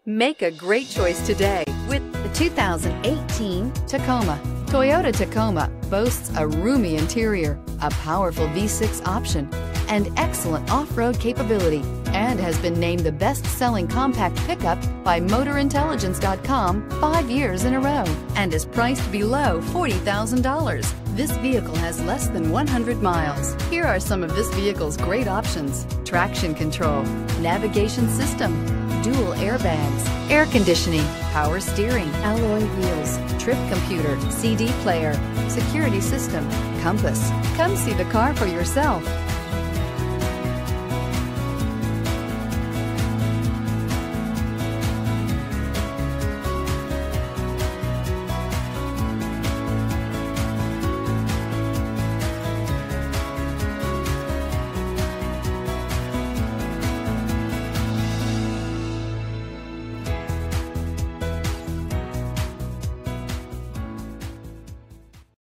Make a great choice today with the 2018 Tacoma. Toyota Tacoma boasts a roomy interior, a powerful V6 option, and excellent off-road capability, and has been named the best-selling compact pickup by MotorIntelligence.com 5 years in a row, and is priced below $40,000. This vehicle has less than 100 miles. Here are some of this vehicle's great options: traction control, navigation system, dual airbags, air conditioning, power steering, alloy wheels, trip computer, CD player, security system, compass. Come see the car for yourself.